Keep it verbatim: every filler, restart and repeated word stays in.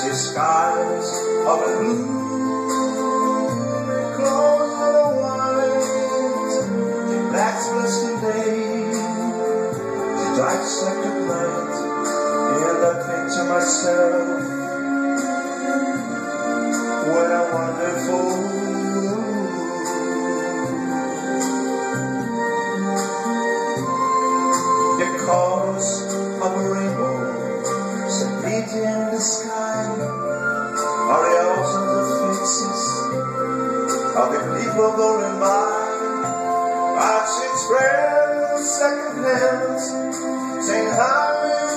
misty skies of a blue, close the white, the black's blisting day. She dissected night, and I think to myself, what a wonderful. Because of a rainbow, so neat in the sky, aureoles of the faces of the people going by. I've seen spread second hands, saying hi.